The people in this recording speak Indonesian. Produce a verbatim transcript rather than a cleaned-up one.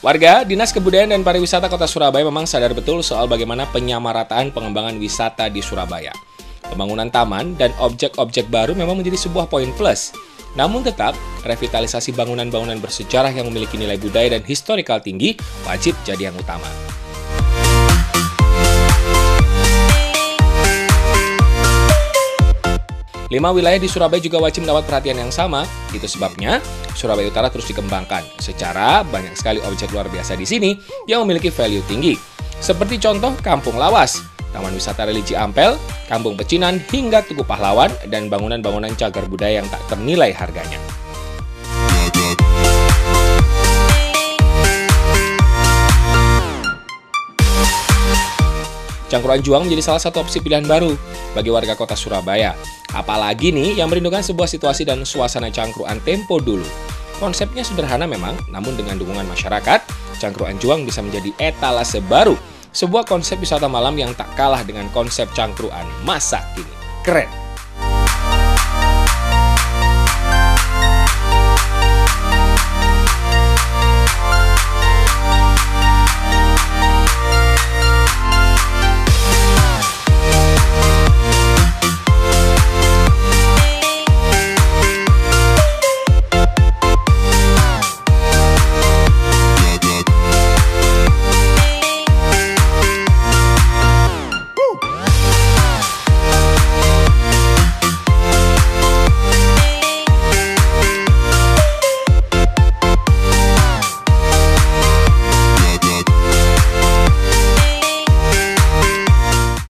Warga, Dinas Kebudayaan dan Pariwisata Kota Surabaya memang sadar betul soal bagaimana penyamarataan pengembangan wisata di Surabaya. Pembangunan taman dan objek-objek baru memang menjadi sebuah poin plus. Namun tetap, revitalisasi bangunan-bangunan bersejarah yang memiliki nilai budaya dan historikal tinggi wajib jadi yang utama. Lima wilayah di Surabaya juga wajib mendapat perhatian yang sama. Itu sebabnya Surabaya Utara terus dikembangkan. Secara banyak sekali objek luar biasa di sini yang memiliki value tinggi. Seperti contoh Kampung Lawas, Taman Wisata Religi Ampel, Kampung Pecinan, hingga Tugu Pahlawan, dan bangunan-bangunan cagar budaya yang tak ternilai harganya. Cangkruan Juang menjadi salah satu opsi pilihan baru bagi warga kota Surabaya. Apalagi nih yang merindukan sebuah situasi dan suasana cangkruan tempo dulu. Konsepnya sederhana memang, namun dengan dukungan masyarakat, Cangkruan Juang bisa menjadi etalase baru. Sebuah konsep wisata malam yang tak kalah dengan konsep cangkruan masa kini. Keren!